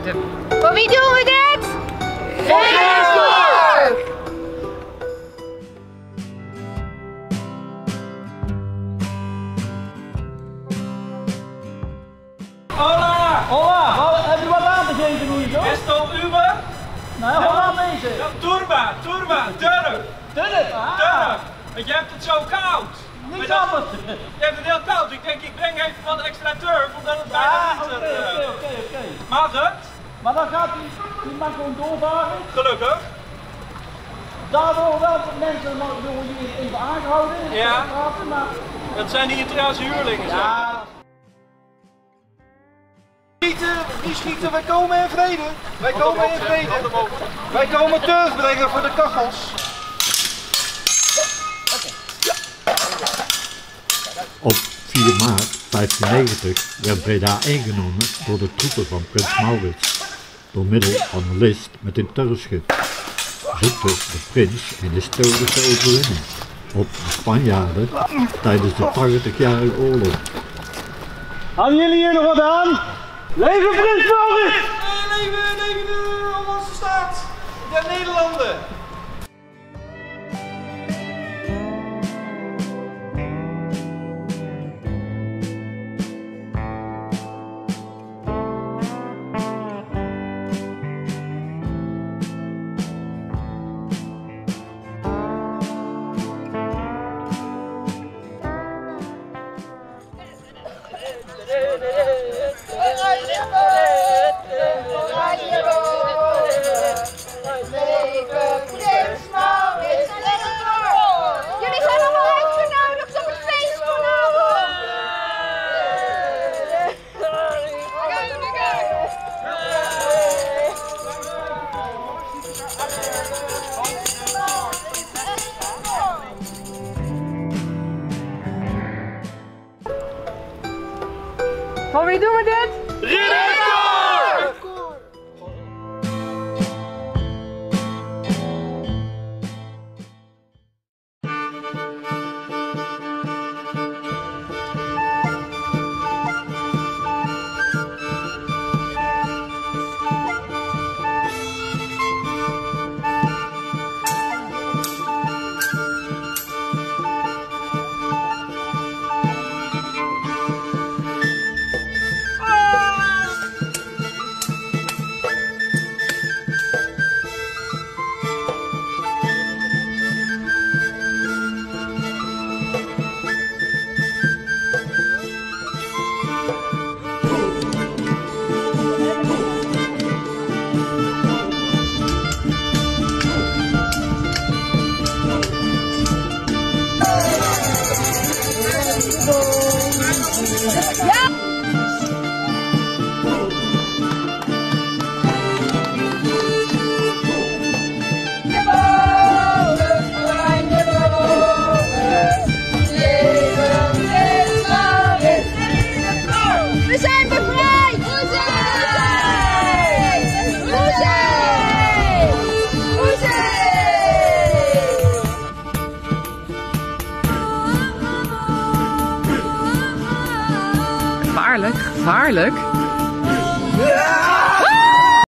buiten. Voor wie doen we dit? Voor! Hola! Hola, heb je wat aan te geven, hoe je zo? Is het op Uber? Nou, wat aan deze? Ja, turba, turf. Turf? Turf. Want je hebt het zo koud. Niks anders. Je hebt het heel koud. Ik denk, ik breng even wat extra turf, omdat het bijna niet oké. Mag het? Maar dan gaat die mag gewoon doorvaren. Gelukkig. Daardoor wel mensen door je even aangehouden. Ja. Maar... Dat zijn die Italiaanse huurlingen. Ja. Niet schieten, wij komen in vrede. Wij komen in vrede. Wij komen turf brengen voor de kachels. Op 4 maart 1590 werd Breda ingenomen door de troepen van prins Maurits, door middel van een list met een turfschip. Zoekte de prins een historische overwinning op de Spanjaarden tijdens de 80-jarige oorlog. Hadden jullie hier nog wat aan? Leven prins Maurits! Leven de Hollandse staat! Der Nederlanden! Jullie zijn allemaal uitgenodigd op het feest vanavond. Voor wie doen we dit? We zijn bevrijd! Gevaarlijk, gevaarlijk.